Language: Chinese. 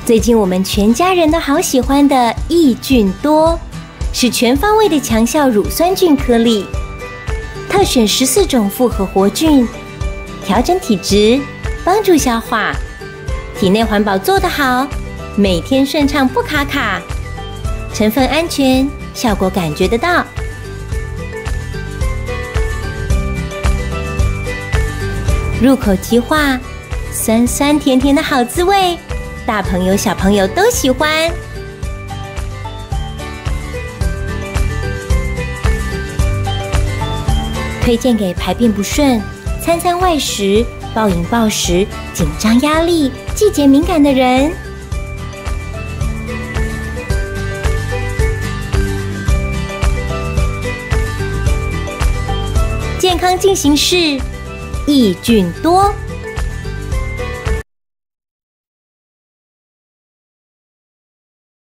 最近我们全家人都好喜欢的益菌多，是全方位的强效乳酸菌颗粒，特选14种复合活菌，调整体质，帮助消化，体内环保做得好，每天顺畅不卡卡，成分安全，效果感觉得到。入口即化，酸酸甜甜的好滋味，大朋友小朋友都喜欢。推荐给排便不顺、餐餐外食、暴饮暴食、紧张压力、季节敏感的人。健康进行式，益菌多。